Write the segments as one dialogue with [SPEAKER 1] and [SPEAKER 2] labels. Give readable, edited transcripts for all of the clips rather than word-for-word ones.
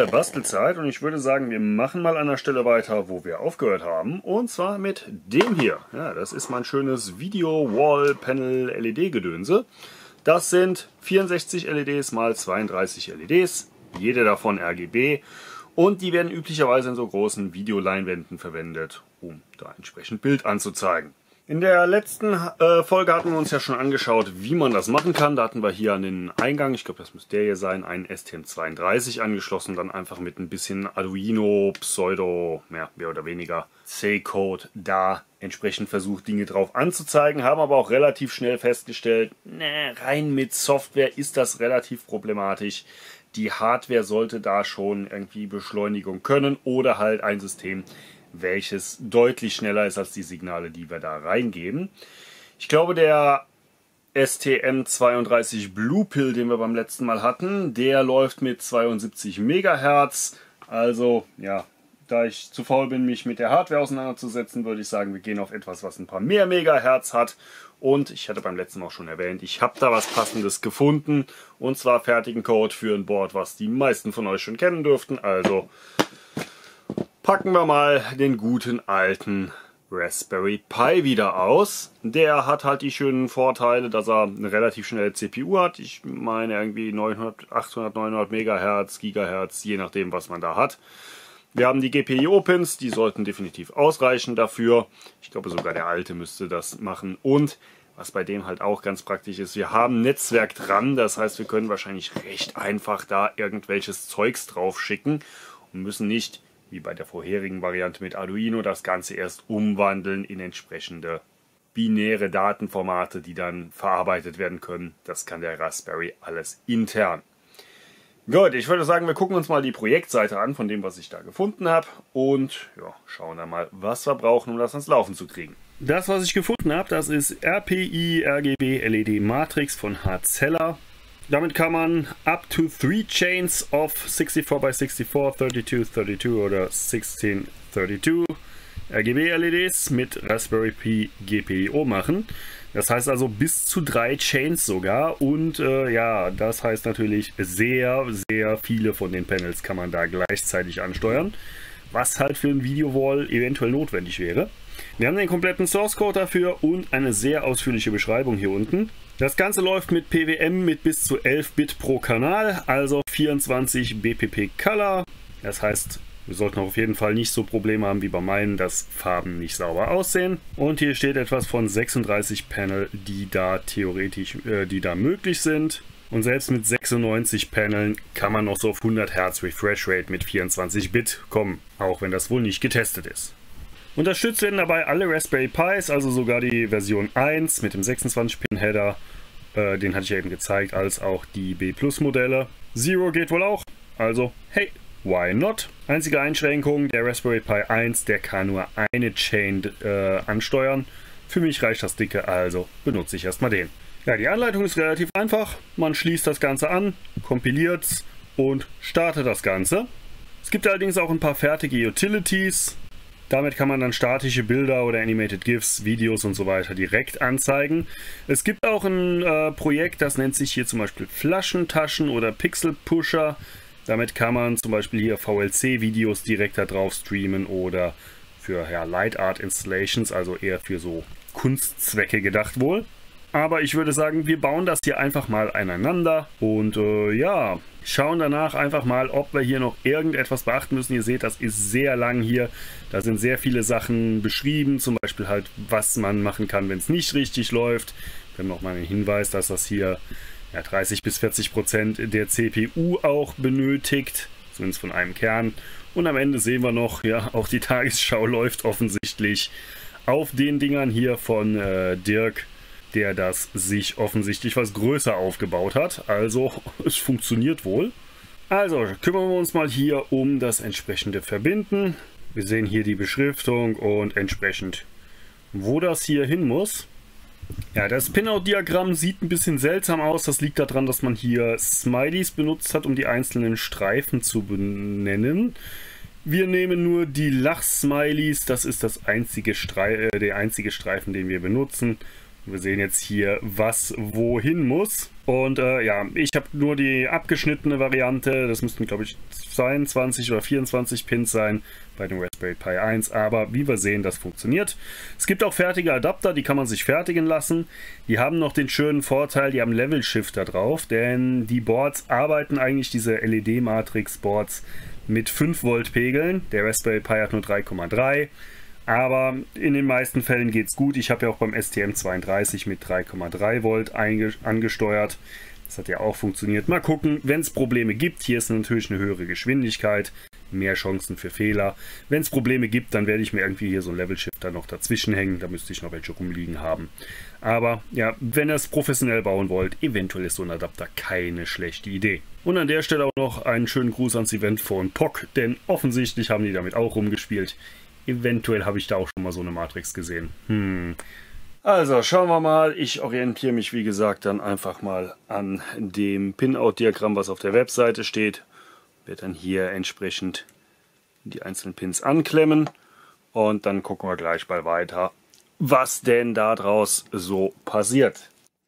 [SPEAKER 1] der Bastelzeit und ich würde sagen, wir machen mal an der Stelle weiter, wo wir aufgehört haben. Und zwar mit dem hier. Ja, das ist mein schönes Video-Wall-Panel-LED-Gedönse. Das sind 64 LEDs mal 32 LEDs, jede davon RGB. Und die werden üblicherweise in so großen Videoleinwänden verwendet, um da entsprechend Bild anzuzeigen. In der letzten Folge hatten wir uns ja schon angeschaut, wie man das machen kann. Da hatten wir hier an den Eingang, ich glaube das müsste der hier sein, einen STM32 angeschlossen, dann einfach mit ein bisschen Arduino, Pseudo, ja, mehr oder weniger C-Code da entsprechend versucht, Dinge drauf anzuzeigen, haben aber auch relativ schnell festgestellt, rein mit Software ist das relativ problematisch. Die Hardware sollte da schon irgendwie Beschleunigung können oder halt ein System, welches deutlich schneller ist als die Signale, die wir da reingeben. Ich glaube, der STM32 Blue Pill, den wir beim letzten Mal hatten, der läuft mit 72 MHz. Also, ja, da ich zu faul bin, mich mit der Hardware auseinanderzusetzen, würde ich sagen, wir gehen auf etwas, was ein paar mehr Megahertz hat. Und ich hatte beim letzten Mal auch schon erwähnt, ich habe da was Passendes gefunden. Und zwar fertigen Code für ein Board, was die meisten von euch schon kennen dürften. Also packen wir mal den guten alten Raspberry Pi wieder aus. Der hat halt die schönen Vorteile, dass er eine relativ schnelle CPU hat. Ich meine irgendwie 900, 800, 900 Megahertz, Gigahertz, je nachdem was man da hat. Wir haben die GPIO-Pins, die sollten definitiv ausreichen dafür. Ich glaube sogar der alte müsste das machen. Und was bei dem halt auch ganz praktisch ist, wir haben Netzwerk dran. Das heißt, wir können wahrscheinlich recht einfach da irgendwelches Zeugs drauf schicken und müssen nicht, wie bei der vorherigen Variante mit Arduino, das Ganze erst umwandeln in entsprechende binäre Datenformate, die dann verarbeitet werden können. Das kann der Raspberry alles intern. Gut, ich würde sagen, wir gucken uns mal die Projektseite an von dem, was ich da gefunden habe und ja, schauen dann mal, was wir brauchen, um das ans Laufen zu kriegen. Das, was ich gefunden habe, das ist RPI RGB LED Matrix von H-Zeller. Damit kann man up to 3 chains of 64x64, 32x32 oder 1632 RGB LEDs mit Raspberry Pi GPIO machen. Das heißt also bis zu 3 Chains sogar und ja, das heißt natürlich sehr, sehr viele von den Panels kann man da gleichzeitig ansteuern, was halt für ein Video-Wall eventuell notwendig wäre. Wir haben den kompletten Source Code dafür und eine sehr ausführliche Beschreibung hier unten. Das Ganze läuft mit PWM mit bis zu 11 Bit pro Kanal, also 24 BPP Color. Das heißt, wir sollten auf jeden Fall nicht so Probleme haben wie bei meinen, dass Farben nicht sauber aussehen. Und hier steht etwas von 36 Panel, die da theoretisch, die da möglich sind. Und selbst mit 96 Paneln kann man noch so auf 100 Hertz Refresh Rate mit 24 Bit kommen, auch wenn das wohl nicht getestet ist. Unterstützt werden dabei alle Raspberry Pis, also sogar die Version 1 mit dem 26-Pin-Header, den hatte ich ja eben gezeigt, als auch die B-Plus-Modelle. Zero geht wohl auch, also hey, why not? Einzige Einschränkung, der Raspberry Pi 1, der kann nur eine Chain ansteuern. Für mich reicht das dicke, also benutze ich erstmal den. Ja, die Anleitung ist relativ einfach. Man schließt das Ganze an, kompiliert es und startet das Ganze. Es gibt allerdings auch ein paar fertige Utilities. Damit kann man dann statische Bilder oder Animated GIFs, Videos und so weiter direkt anzeigen. Es gibt auch ein Projekt, das nennt sich hier zum Beispiel Flaschentaschen oder Pixel Pusher. Damit kann man zum Beispiel hier VLC-Videos direkt da drauf streamen oder für ja, Light Art Installations, also eher für so Kunstzwecke gedacht wohl. Aber ich würde sagen, wir bauen das hier einfach mal aneinander und ja, schauen danach einfach mal, ob wir hier noch irgendetwas beachten müssen. Ihr seht, das ist sehr lang hier. Da sind sehr viele Sachen beschrieben, zum Beispiel halt, was man machen kann, wenn es nicht richtig läuft. Wir haben nochmal einen Hinweis, dass das hier ja, 30 bis 40% der CPU auch benötigt, zumindest von einem Kern. Und am Ende sehen wir noch, ja, auch die Tagesschau läuft offensichtlich auf den Dingern hier von Dirk, der das sich offensichtlich was größer aufgebaut hat. Also es funktioniert wohl. Also kümmern wir uns mal hier um das entsprechende Verbinden. Wir sehen hier die Beschriftung und entsprechend, wo das hier hin muss. Ja, das Pinout-Diagramm sieht ein bisschen seltsam aus. Das liegt daran, dass man hier Smileys benutzt hat, um die einzelnen Streifen zu benennen. Wir nehmen nur die Lach-Smileys. Das ist das einzige der einzige Streifen, den wir benutzen. Wir sehen jetzt hier, was wohin muss. Und ja, ich habe nur die abgeschnittene Variante. Das müssten, glaube ich, 22 oder 24 Pins sein bei dem Raspberry Pi 1. Aber wie wir sehen, das funktioniert. Es gibt auch fertige Adapter, die kann man sich fertigen lassen. Die haben noch den schönen Vorteil, die haben Level Shifter drauf. Denn die Boards arbeiten eigentlich, diese LED-Matrix-Boards, mit 5 Volt Pegeln. Der Raspberry Pi hat nur 3,3. Aber in den meisten Fällen geht es gut. Ich habe ja auch beim STM32 mit 3,3 Volt angesteuert. Das hat ja auch funktioniert. Mal gucken, wenn es Probleme gibt. Hier ist natürlich eine höhere Geschwindigkeit, mehr Chancen für Fehler. Wenn es Probleme gibt, dann werde ich mir irgendwie hier so einen Level Shifter noch dazwischen hängen. Da müsste ich noch welche rumliegen haben. Aber ja, wenn ihr es professionell bauen wollt, eventuell ist so ein Adapter keine schlechte Idee. Und an der Stelle auch noch einen schönen Gruß ans Event von POC, denn offensichtlich haben die damit auch rumgespielt. Eventuell habe ich da auch schon mal so eine Matrix gesehen. Also, schauen wir mal. Ich orientiere mich, wie gesagt, dann einfach mal an dem Pinout-Diagramm, was auf der Webseite steht. Werde dann hier entsprechend die einzelnen Pins anklemmen. Und dann gucken wir gleich mal weiter, was denn daraus so passiert.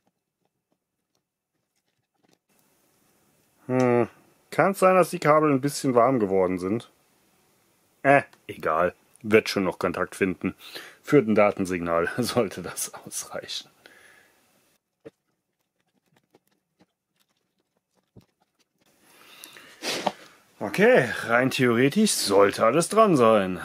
[SPEAKER 1] Kann es sein, dass die Kabel ein bisschen warm geworden sind? Egal. Wird schon noch Kontakt finden. Für ein Datensignal sollte das ausreichen. Okay, rein theoretisch sollte alles dran sein.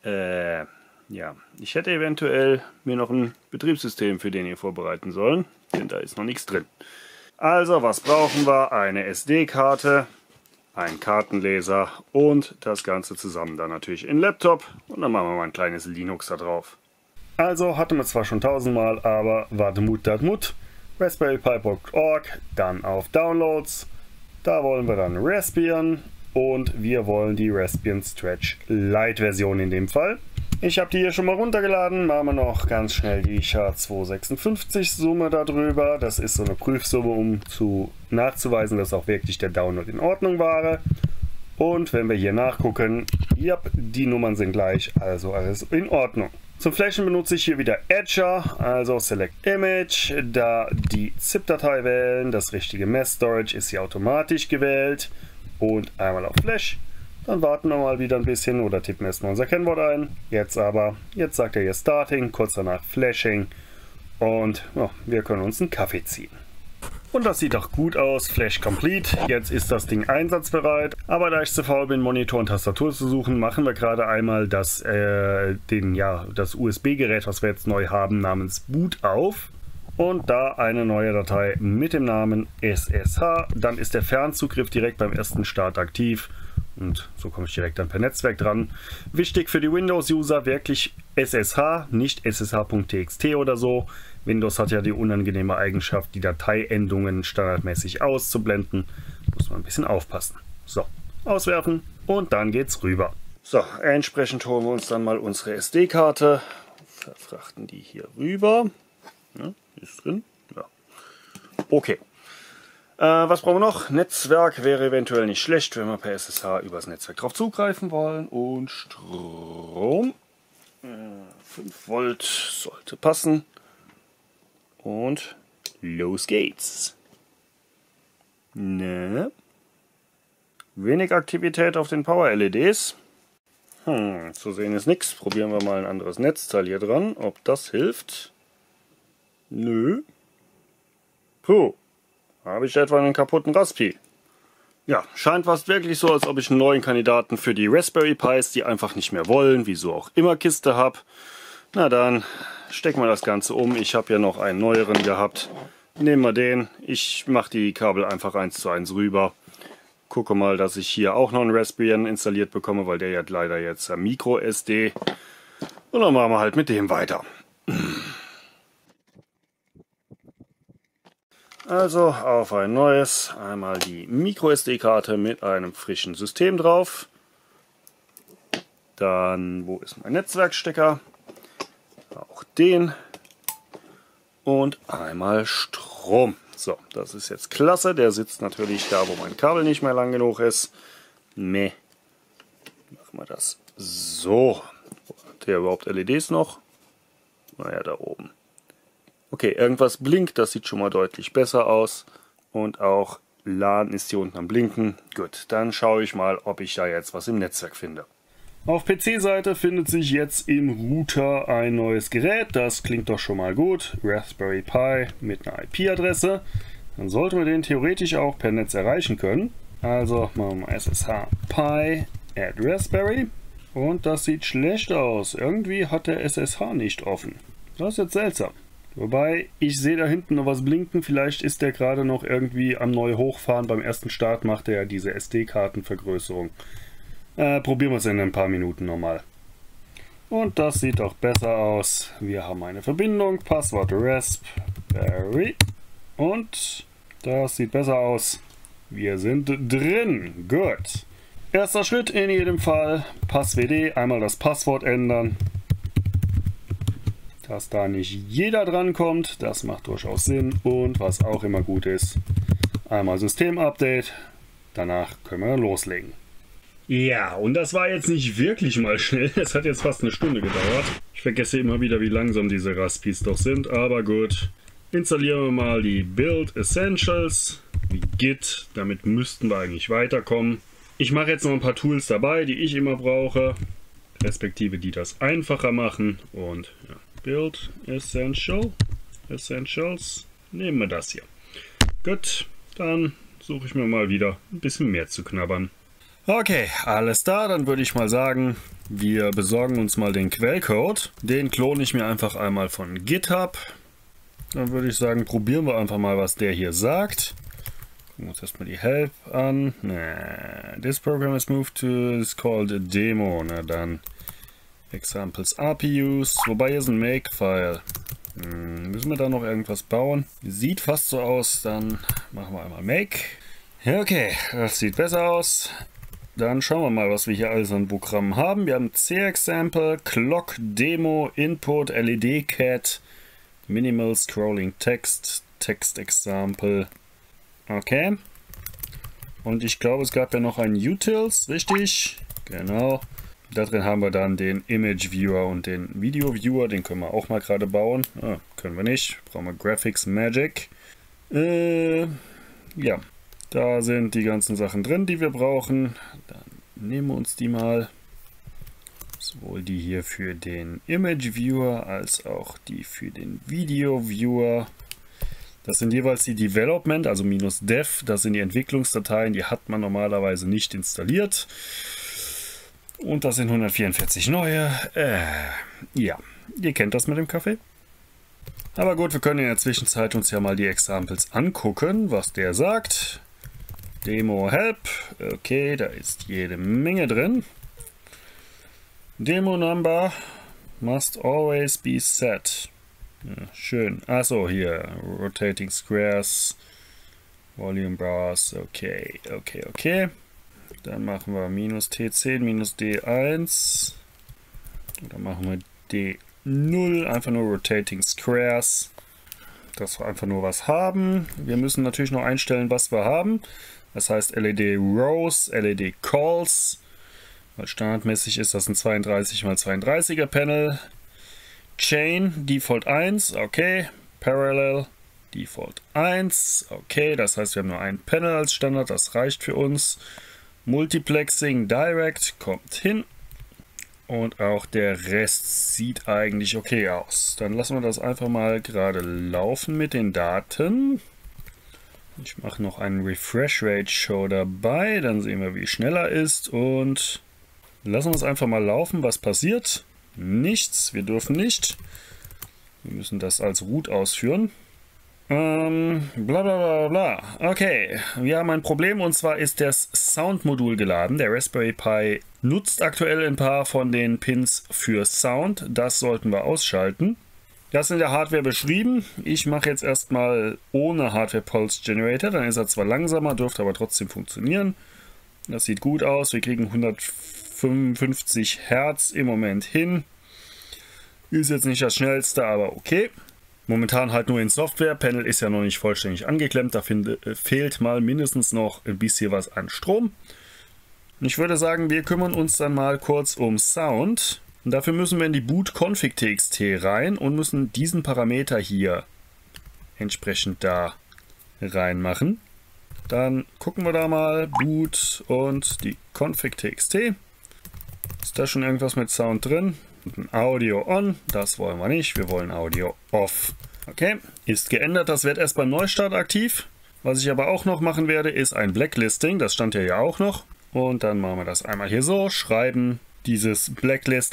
[SPEAKER 1] Ja, ich hätte eventuell mir noch ein Betriebssystem für den hier vorbereiten sollen, denn da ist noch nichts drin. Also, was brauchen wir? Eine SD-Karte. Ein Kartenleser und das Ganze zusammen dann natürlich in Laptop und dann machen wir mal ein kleines Linux da drauf. Also hatten wir zwar schon tausendmal, aber warte Mut, dat Mut. RaspberryPi.org, dann auf Downloads. Da wollen wir dann Raspbian und wir wollen die Raspbian Stretch Lite Version in dem Fall. Ich habe die hier schon mal runtergeladen, machen wir noch ganz schnell die SHA-256 Summe darüber. Das ist so eine Prüfsumme, um nachzuweisen, dass auch wirklich der Download in Ordnung war. Und wenn wir hier nachgucken, ja, die Nummern sind gleich, also alles in Ordnung. Zum Flashen benutze ich hier wieder Etcher, also Select Image, da die ZIP-Datei wählen, das richtige Mass Storage ist hier automatisch gewählt und einmal auf Flash. Dann warten wir mal wieder ein bisschen oder tippen erstmal unser Kennwort ein. Jetzt sagt er hier Starting, kurz danach Flashing und ja, wir können uns einen Kaffee ziehen. Und das sieht doch gut aus, Flash Complete. Jetzt ist das Ding einsatzbereit. Aber da ich zu faul bin, Monitor und Tastatur zu suchen, machen wir gerade einmal das USB-Gerät, was wir jetzt neu haben, namens Boot auf. Und da eine neue Datei mit dem Namen SSH. Dann ist der Fernzugriff direkt beim ersten Start aktiv. Und so komme ich direkt dann per Netzwerk dran. Wichtig für die Windows-User wirklich SSH, nicht ssh.txt oder so. Windows hat ja die unangenehme Eigenschaft, die Dateiendungen standardmäßig auszublenden. Muss man ein bisschen aufpassen. So, auswerfen und dann geht's rüber. So, entsprechend holen wir uns dann mal unsere SD-Karte. Verfrachten die hier rüber. Ja, ist drin. Ja. Okay. Was brauchen wir noch? Netzwerk wäre eventuell nicht schlecht, wenn wir per SSH übers Netzwerk drauf zugreifen wollen. Und Strom. 5 Volt sollte passen. Und los geht's. Ne? Wenig Aktivität auf den Power-LEDs. Zu sehen ist nichts. Probieren wir mal ein anderes Netzteil hier dran, ob das hilft. Nö. Puh. Habe ich etwa einen kaputten Raspi? Ja, scheint fast wirklich so, als ob ich einen neuen Kandidaten für die Raspberry Pis, die einfach nicht mehr wollen, wieso auch immer, Kiste habe. Na dann, stecken wir das Ganze um. Ich habe ja noch einen neueren gehabt. Nehmen wir den. Ich mache die Kabel einfach 1:1 rüber. Gucke mal, dass ich hier auch noch einen Raspbian installiert bekomme, weil der hat leider jetzt Micro SD. Und dann machen wir halt mit dem weiter. Also auf ein neues, einmal die Micro-SD-Karte mit einem frischen System drauf. Dann, wo ist mein Netzwerkstecker? Auch den. Und einmal Strom. So, das ist jetzt klasse. Der sitzt natürlich da, wo mein Kabel nicht mehr lang genug ist. Meh. Machen wir das so. Hat der überhaupt LEDs noch? Naja, da oben. Okay, irgendwas blinkt, das sieht schon mal deutlich besser aus. Und auch LAN ist hier unten am Blinken. Gut, dann schaue ich mal, ob ich da jetzt was im Netzwerk finde. Auf PC-Seite findet sich jetzt im Router ein neues Gerät. Das klingt doch schon mal gut. Raspberry Pi mit einer IP-Adresse. Dann sollte man den theoretisch auch per Netz erreichen können. Also machen wir mal SSH Pi add Raspberry. Und das sieht schlecht aus. Irgendwie hat der SSH nicht offen. Das ist jetzt seltsam. Wobei, ich sehe da hinten noch was blinken. Vielleicht ist der gerade noch irgendwie am neu hochfahren. Beim ersten Start macht er ja diese SD-Kartenvergrößerung. Probieren wir es in ein paar Minuten nochmal. Und das sieht doch besser aus. Wir haben eine Verbindung. Passwort Raspberry. Und das sieht besser aus. Wir sind drin. Gut. Erster Schritt in jedem Fall. Passwd. Einmal das Passwort ändern. Dass da nicht jeder dran kommt, das macht durchaus Sinn. Und was auch immer gut ist, einmal Systemupdate, danach können wir loslegen. Ja, und das war jetzt nicht wirklich mal schnell, es hat jetzt fast eine Stunde gedauert. Ich vergesse immer wieder, wie langsam diese Raspis doch sind, aber gut. Installieren wir mal die Build Essentials, wie Git, damit müssten wir eigentlich weiterkommen. Ich mache jetzt noch ein paar Tools dabei, die ich immer brauche, respektive die das einfacher machen und ja. Build Essentials, nehmen wir das hier. Gut, dann suche ich mir mal wieder ein bisschen mehr zu knabbern. Okay, alles da, dann würde ich mal sagen, wir besorgen uns mal den Quellcode. Den klone ich mir einfach einmal von GitHub. Dann würde ich sagen, probieren wir einfach mal, was der hier sagt. Gucken wir uns erstmal die Help an. This program is moved to, is called a demo. Na dann. Examples RPUs, wobei hier ist ein Make-File. Müssen wir da noch irgendwas bauen? Sieht fast so aus, dann machen wir einmal Make. Ja, okay, das sieht besser aus. Dann schauen wir mal, was wir hier alles an Programmen haben. Wir haben C-Example, Clock, Demo, Input, LED-Cat, Minimal Scrolling Text, Text-Example. Okay. Und ich glaube, es gab ja noch einen Utils, richtig? Genau. Da drin haben wir dann den Image Viewer und den Video Viewer. Den können wir auch mal gerade bauen. Können wir nicht. Brauchen wir Graphics Magic. Ja, da sind die ganzen Sachen drin, die wir brauchen. Dann nehmen wir uns die mal. Sowohl die hier für den Image Viewer als auch die für den Video Viewer. Das sind jeweils die Development, also -dev. Das sind die Entwicklungsdateien, die hat man normalerweise nicht installiert. Und das sind 144 neue. Ja, ihr kennt das mit dem Kaffee. Aber gut, wir können in der Zwischenzeit uns ja mal die Examples angucken, was der sagt. Demo Help. Okay, da ist jede Menge drin. Demo Number must always be set. Ja, schön. Achso, hier. Rotating Squares. Volume Bars. Okay. Dann machen wir -T10, -D1. Dann machen wir D0, einfach nur Rotating Squares. Dass wir einfach nur was haben. Wir müssen natürlich noch einstellen, was wir haben. Das heißt LED Rows, LED Calls. Weil standardmäßig ist das ein 32 x 32er Panel. Chain, Default 1, okay. Parallel, Default 1, okay. Das heißt, wir haben nur ein Panel als Standard, das reicht für uns. Multiplexing Direct kommt hin. Und auch der Rest sieht eigentlich okay aus. Dann lassen wir das einfach mal gerade laufen mit den Daten. Ich mache noch einen Refresh Rate Show dabei. Dann sehen wir, wie schnell er ist. Und lassen wir es einfach mal laufen. Was passiert? Nichts. Wir dürfen nicht. Wir müssen das als Root ausführen. Bla bla bla bla. Okay, wir haben ein Problem und zwar ist das Sound-Modul geladen. Der Raspberry Pi nutzt aktuell ein paar von den Pins für Sound. Das sollten wir ausschalten. Das ist in der Hardware beschrieben. Ich mache jetzt erstmal ohne Hardware Pulse Generator. Dann ist er zwar langsamer, dürfte aber trotzdem funktionieren. Das sieht gut aus. Wir kriegen 155 Hertz im Moment hin. Ist jetzt nicht das schnellste, aber okay. Momentan halt nur in Software. Panel ist ja noch nicht vollständig angeklemmt. Da fehlt mal mindestens noch ein bisschen was an Strom. Und ich würde sagen, wir kümmern uns dann mal kurz um Sound. Und dafür müssen wir in die boot-config.txt rein und müssen diesen Parameter hier entsprechend da reinmachen. Dann gucken wir da mal, Boot und die config.txt. Ist da schon irgendwas mit Sound drin? Ein Audio on, das wollen wir nicht, wir wollen Audio off. Okay, ist geändert, das wird erst beim Neustart aktiv. Was ich aber auch noch machen werde, ist ein Blacklisting, das stand ja auch noch. Und dann machen wir das einmal hier so, schreiben dieses Blacklist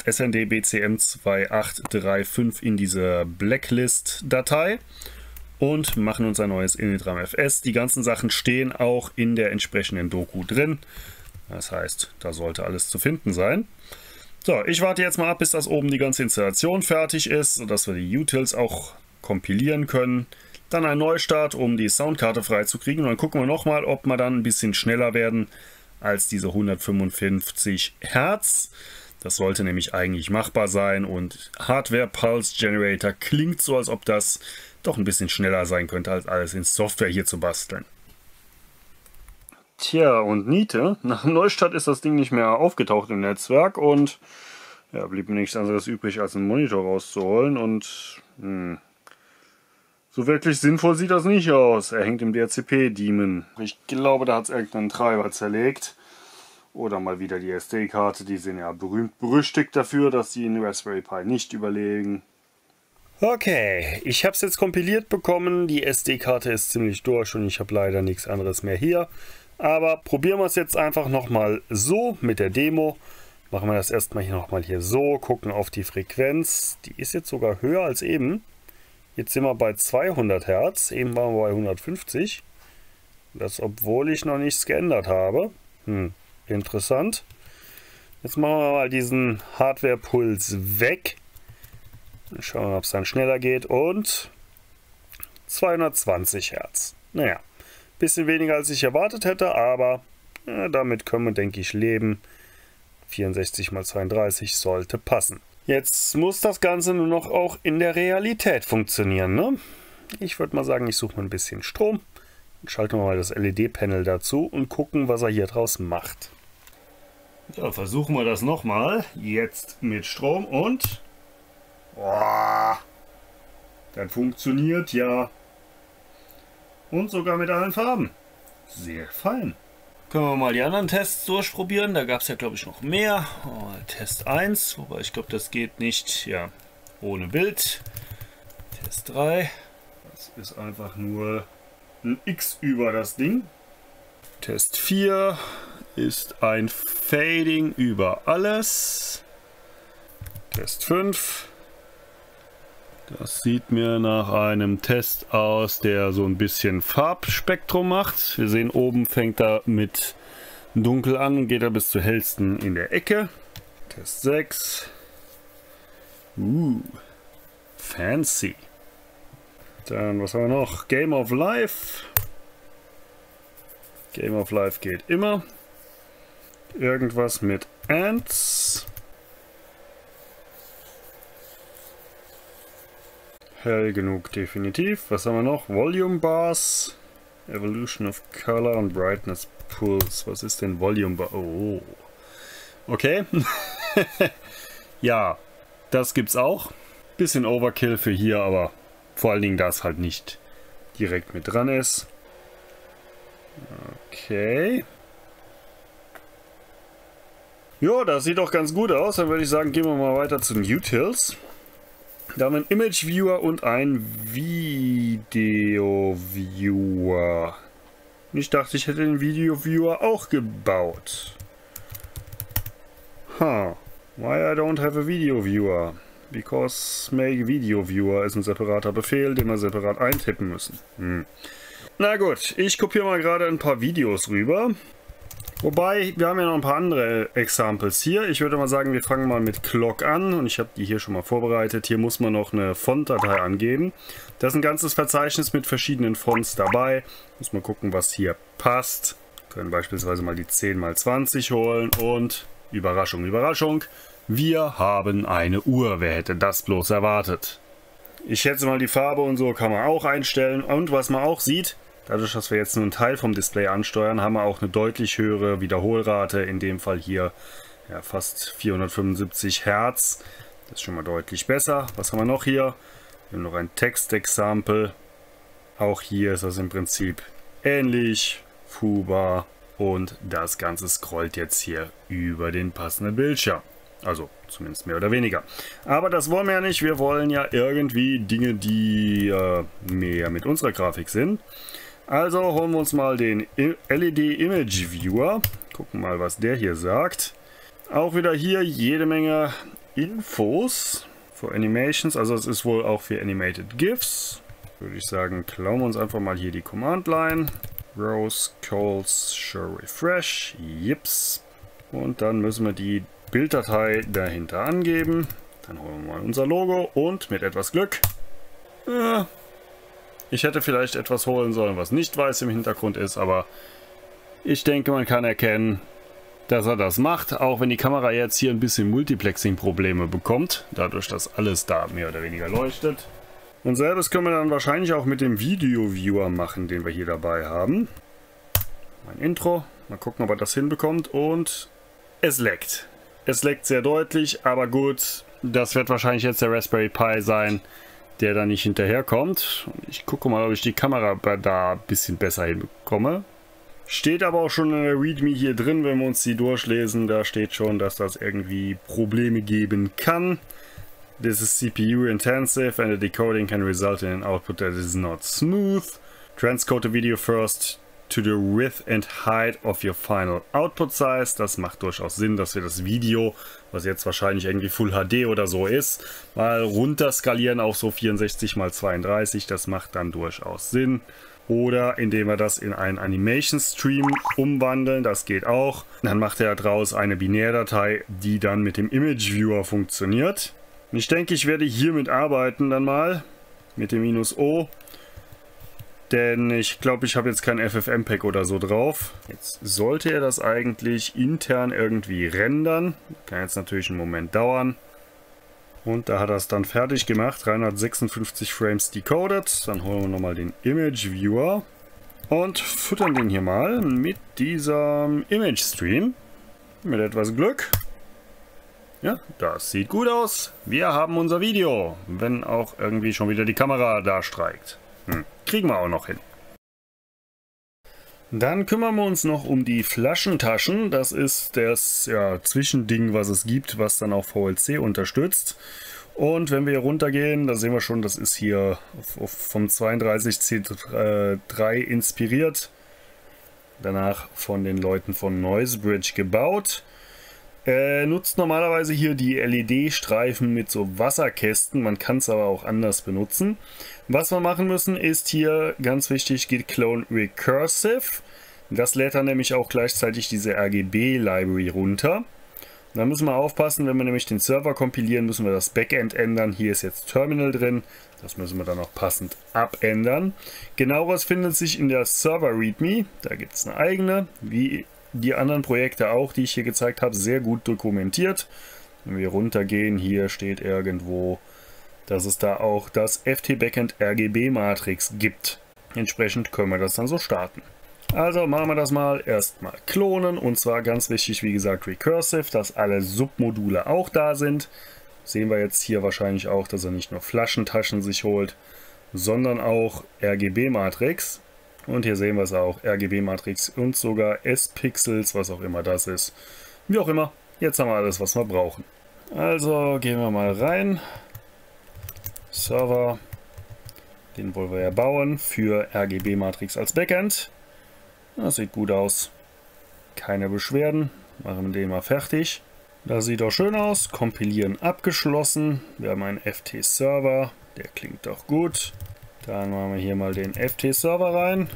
[SPEAKER 1] sndbcm2835 in diese Blacklist-Datei und machen unser neues initramfs. Die ganzen Sachen stehen auch in der entsprechenden Doku drin. Das heißt, da sollte alles zu finden sein. So, ich warte jetzt mal ab, bis das oben die ganze Installation fertig ist, sodass wir die Utils auch kompilieren können. Dann ein Neustart, um die Soundkarte freizukriegen. Und dann gucken wir nochmal, ob wir dann ein bisschen schneller werden als diese 155 Hertz. Das sollte nämlich eigentlich machbar sein. Und Hardware Pulse Generator klingt so, als ob das doch ein bisschen schneller sein könnte, als alles in Software hier zu basteln. Tja, und Niete, nach dem Neustart ist das Ding nicht mehr aufgetaucht im Netzwerk und ja, blieb mir nichts anderes übrig, als einen Monitor rauszuholen und so wirklich sinnvoll sieht das nicht aus. Er hängt im DHCP-Daemon. Ich glaube, da hat es irgendeinen Treiber zerlegt. Oder mal wieder die SD-Karte. Die sind ja berühmt berüchtigt dafür, dass sie in Raspberry Pi nicht überlegen. Okay, ich habe es jetzt kompiliert bekommen. Die SD-Karte ist ziemlich durch und ich habe leider nichts anderes mehr hier. Aber probieren wir es jetzt einfach nochmal so mit der Demo. Machen wir das erstmal hier nochmal hier so. Gucken auf die Frequenz. Die ist jetzt sogar höher als eben. Jetzt sind wir bei 200 Hertz, eben waren wir bei 150. Das, obwohl ich noch nichts geändert habe. Interessant. Jetzt machen wir mal diesen Hardware-Puls weg. Schauen wir mal, ob es dann schneller geht. Und 220 Hertz. Naja, bisschen weniger als ich erwartet hätte, aber damit können wir, denke ich, leben. 64 mal 32 sollte passen. Jetzt muss das Ganze nur noch auch in der Realität funktionieren, ne? Ich würde mal sagen, ich suche mal ein bisschen Strom. Dann schalten wir mal das LED-Panel dazu und gucken, was er hier draus macht. Ja, versuchen wir das nochmal. Jetzt mit Strom und... Boah, das funktioniert ja. Und sogar mit allen Farben. Sehr fein. Können wir mal die anderen Tests durchprobieren. Da gab es ja, glaube ich, noch mehr. Test 1, wobei ich glaube, das geht nicht ja, ohne Bild. Test 3. Das ist einfach nur ein X über das Ding. Test 4 ist ein Fading über alles. Test 5. Das sieht mir nach einem Test aus, der so ein bisschen Farbspektrum macht. Wir sehen, oben fängt er mit dunkel an und geht er bis zur hellsten in der Ecke. Test 6. Fancy. Dann, was haben wir noch? Game of Life. Game of Life geht immer. Irgendwas mit Ants. Hell genug, definitiv. Was haben wir noch? Volume Bars. Evolution of Color und Brightness Pulse. Was ist denn Volume Bar? Oh. Okay. Ja, das gibt's auch. Bisschen Overkill für hier, aber vor allen Dingen, da es halt nicht direkt mit dran ist. Okay. Ja, das sieht doch ganz gut aus. Dann würde ich sagen, gehen wir mal weiter zu den Utils. Da haben wir einen Image Viewer und einen Video Viewer. Ich dachte, ich hätte den Video Viewer auch gebaut. Why I don't have a Video Viewer? Because make Video Viewer ist ein separater Befehl, den wir separat eintippen müssen. Na gut, ich kopiere mal gerade ein paar Videos rüber. Wobei, wir haben ja noch ein paar andere Examples hier. Ich würde mal sagen, wir fangen mal mit Clock an und ich habe die hier schon mal vorbereitet. Hier muss man noch eine Font-Datei angeben. Da ist ein ganzes Verzeichnis mit verschiedenen Fonts dabei. Muss mal gucken, was hier passt. Wir können beispielsweise mal die 10x20 holen und Überraschung, Überraschung. Wir haben eine Uhr. Wer hätte das bloß erwartet? Ich schätze mal, die Farbe und so kann man auch einstellen. Und was man auch sieht, dadurch, dass wir jetzt nur einen Teil vom Display ansteuern, haben wir auch eine deutlich höhere Wiederholrate. In dem Fall hier ja, fast 475 Hertz. Das ist schon mal deutlich besser. Was haben wir noch hier? Wir haben noch ein Textexample. Auch hier ist das im Prinzip ähnlich. FUBAR und das Ganze scrollt jetzt hier über den passenden Bildschirm. Also zumindest mehr oder weniger. Aber das wollen wir ja nicht. Wir wollen ja irgendwie Dinge, die mehr mit unserer Grafik sind. Also holen wir uns mal den LED Image Viewer. Gucken mal, was der hier sagt. Auch wieder hier jede Menge Infos für Animations. Also es ist wohl auch für Animated GIFs. Würde ich sagen, klauen wir uns einfach mal hier die Command Line. Rows, Calls, Show Refresh. Yips. Und dann müssen wir die Bilddatei dahinter angeben. Dann holen wir mal unser Logo und mit etwas Glück. Ich hätte vielleicht etwas holen sollen, was nicht weiß im Hintergrund ist, aber ich denke, man kann erkennen, dass er das macht, auch wenn die Kamera jetzt hier ein bisschen Multiplexing-Probleme bekommt, dadurch, dass alles da mehr oder weniger leuchtet. Und selbes können wir dann wahrscheinlich auch mit dem Video-Viewer machen, den wir hier dabei haben. Mein Intro, mal gucken, ob er das hinbekommt und es leckt. Es leckt sehr deutlich, aber gut, das wird wahrscheinlich jetzt der Raspberry Pi sein, der da nicht hinterherkommt. Ich gucke mal, ob ich die Kamera da ein bisschen besser hinbekomme. Steht aber auch schon in der README hier drin, wenn wir uns die durchlesen. Da steht schon, dass das irgendwie Probleme geben kann. This is CPU intensive and the decoding can result in an output that is not smooth. Transcode the video first to the width and height of your final output size. Das macht durchaus Sinn, dass wir das Video, was jetzt wahrscheinlich irgendwie Full HD oder so ist, mal runterskalieren auf so 64 x 32. Das macht dann durchaus Sinn. Oder indem wir das in einen Animation Stream umwandeln, das geht auch. Dann macht er daraus eine Binärdatei, die dann mit dem Image Viewer funktioniert. Und ich denke, ich werde hiermit arbeiten dann mal, mit dem -O. Denn ich glaube, ich habe jetzt kein FFmpeg oder so drauf. Jetzt sollte er das eigentlich intern irgendwie rendern. Kann jetzt natürlich einen Moment dauern. Und da hat er es dann fertig gemacht. 356 Frames decoded. Dann holen wir nochmal den Image Viewer. Und füttern den hier mal mit diesem Image Stream. Mit etwas Glück. Ja, das sieht gut aus. Wir haben unser Video. Wenn auch irgendwie schon wieder die Kamera da streikt. Kriegen wir auch noch hin. Dann kümmern wir uns noch um die Flaschentaschen. Das ist das Zwischending, was es gibt, was dann auch VLC unterstützt. Und wenn wir hier runtergehen, da sehen wir schon, das ist hier vom 32C3 inspiriert. Danach von den Leuten von Noisebridge gebaut. Nutzt normalerweise hier die LED-Streifen mit so Wasserkästen. Man kann es aber auch anders benutzen. Was wir machen müssen, ist hier ganz wichtig, git clone recursive. Das lädt dann nämlich auch gleichzeitig diese RGB-Library runter. Da müssen wir aufpassen, wenn wir nämlich den Server kompilieren, müssen wir das Backend ändern. Hier ist jetzt Terminal drin. Das müssen wir dann auch passend abändern. Genaueres findet sich in der Server-README. Da gibt es eine eigene, wie die anderen Projekte auch, die ich hier gezeigt habe, sehr gut dokumentiert. Wenn wir runtergehen, hier steht irgendwo, dass es da auch das FT-Backend RGB-Matrix gibt. Entsprechend können wir das dann so starten. Also machen wir das mal erstmal klonen, und zwar ganz wichtig, wie gesagt, recursive, dass alle Submodule auch da sind. Sehen wir jetzt hier wahrscheinlich auch, dass er nicht nur Flaschentaschen sich holt, sondern auch RGB-Matrix. Und hier sehen wir es auch, RGB-Matrix und sogar S-Pixels, was auch immer das ist. Wie auch immer, jetzt haben wir alles, was wir brauchen. Also gehen wir mal rein. Server, den wollen wir ja bauen für RGB-Matrix als Backend. Das sieht gut aus. Keine Beschwerden. Machen wir den mal fertig. Das sieht doch schön aus. Kompilieren abgeschlossen. Wir haben einen FT-Server. Der klingt doch gut. Dann machen wir hier mal den FT-Server rein.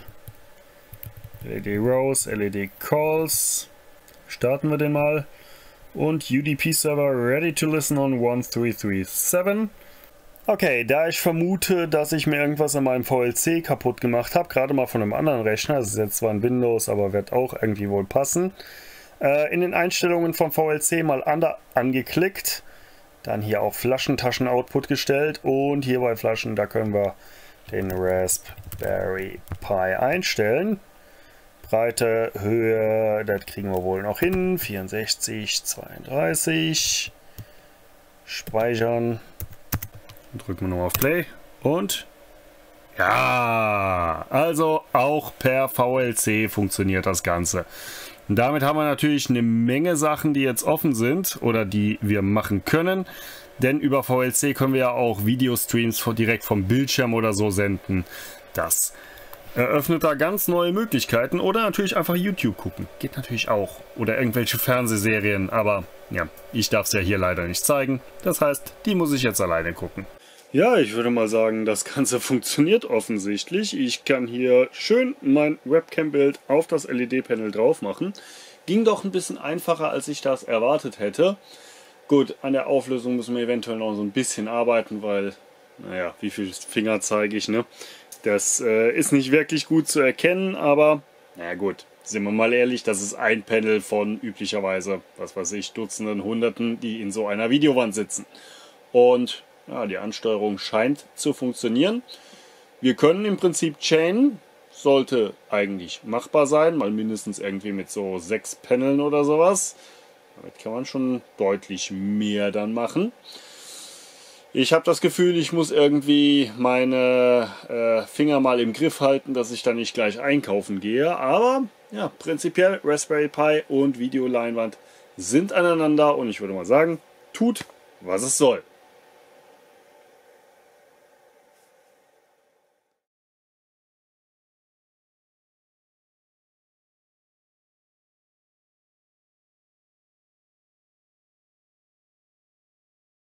[SPEAKER 1] LED Rows, LED Calls. Starten wir den mal. Und UDP-Server ready to listen on 1337. Okay, da ich vermute, dass ich mir irgendwas an meinem VLC kaputt gemacht habe, gerade mal von einem anderen Rechner, das ist jetzt zwar ein Windows, aber wird auch irgendwie wohl passen, in den Einstellungen vom VLC mal angeklickt, dann hier auf Flaschentaschen-Output gestellt und hier bei Flaschen, da können wir den Raspberry Pi einstellen. Breite, Höhe, das kriegen wir wohl noch hin, 64, 32, speichern. Drücken wir nochmal auf Play und Ja, also auch per VLC funktioniert das Ganze. Und damit haben wir natürlich eine Menge Sachen, die jetzt offen sind oder die wir machen können. Denn über VLC können wir ja auch Videostreams direkt vom Bildschirm oder so senden. Das eröffnet da ganz neue Möglichkeiten. Oder natürlich einfach YouTube gucken. Geht natürlich auch. Oder irgendwelche Fernsehserien. Aber ja, ich darf es ja hier leider nicht zeigen. Das heißt, die muss ich jetzt alleine gucken. Ja, ich würde mal sagen, das Ganze funktioniert offensichtlich. Ich kann hier schön mein Webcam-Bild auf das LED-Panel drauf machen. Ging doch ein bisschen einfacher, als ich das erwartet hätte. Gut, an der Auflösung müssen wir eventuell noch so ein bisschen arbeiten, weil, naja, wie viele Finger zeige ich, ne? Das ist nicht wirklich gut zu erkennen, aber, naja gut, sind wir mal ehrlich, das ist ein Panel von üblicherweise, was weiß ich, Dutzenden, Hunderten, die in so einer Videowand sitzen. Und ja, die Ansteuerung scheint zu funktionieren. Wir können im Prinzip chainen, sollte eigentlich machbar sein, mal mindestens irgendwie mit so 6 Paneln oder sowas. Damit kann man schon deutlich mehr dann machen. Ich habe das Gefühl, ich muss irgendwie meine Finger mal im Griff halten, dass ich dann nicht gleich einkaufen gehe. Aber ja, prinzipiell Raspberry Pi und Videoleinwand sind aneinander und ich würde mal sagen, tut, was es soll.